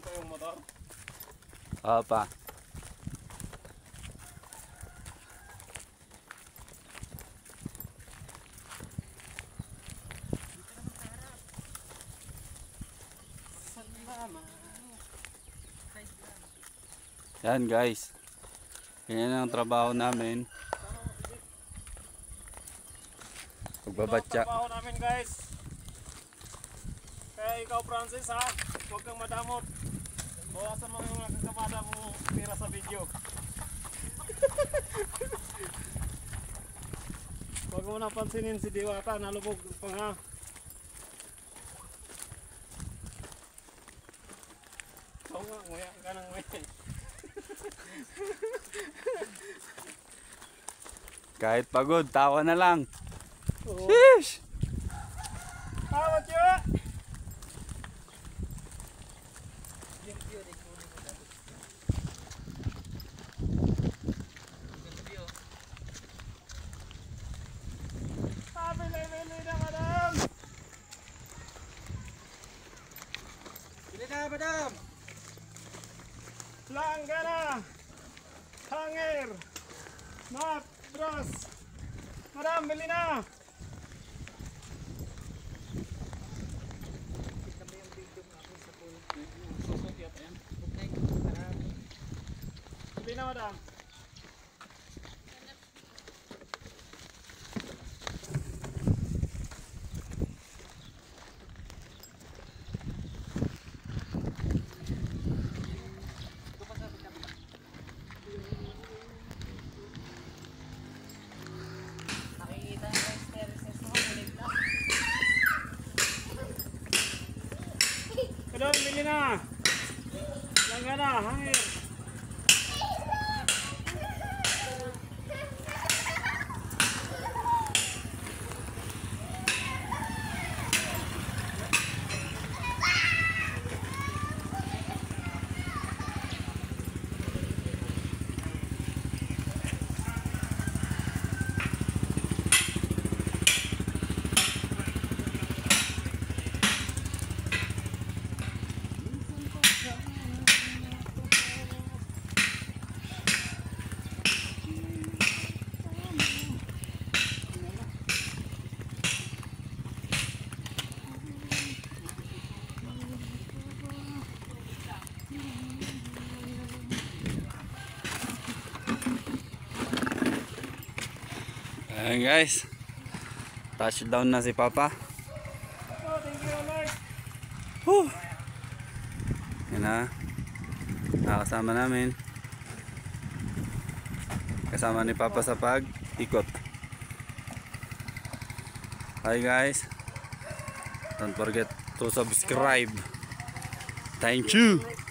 pa yung motor? Opa. Yan guys. Yan ang trabaho namin. Pagbabatya. Ito ang trabaho namin guys. Kaya ikaw Francis ha, huwag kang madamot. Bawasan mo yung nakakamada mo pira sa video. Huwag mo napansinin si Diwata, nalubog pa nga. Oo nga, nguya ka ng nguya. Kahit pagod, tawa na lang. Oo. Sheesh! Tawad yun! Bili na madam! Bili na, madam! Langgana! Hanger! Mat! Bros! Madam, bili na! Bili na madam! Madam, bili na! Langgana! Hanger! Ayan guys. Touchdown na si Papa. Oh, thank you Lord! Whew. Yan na. Nakasama namin. Kasama ni Papa sa pag-ikot. Hi guys. Don't forget to subscribe. Thank you.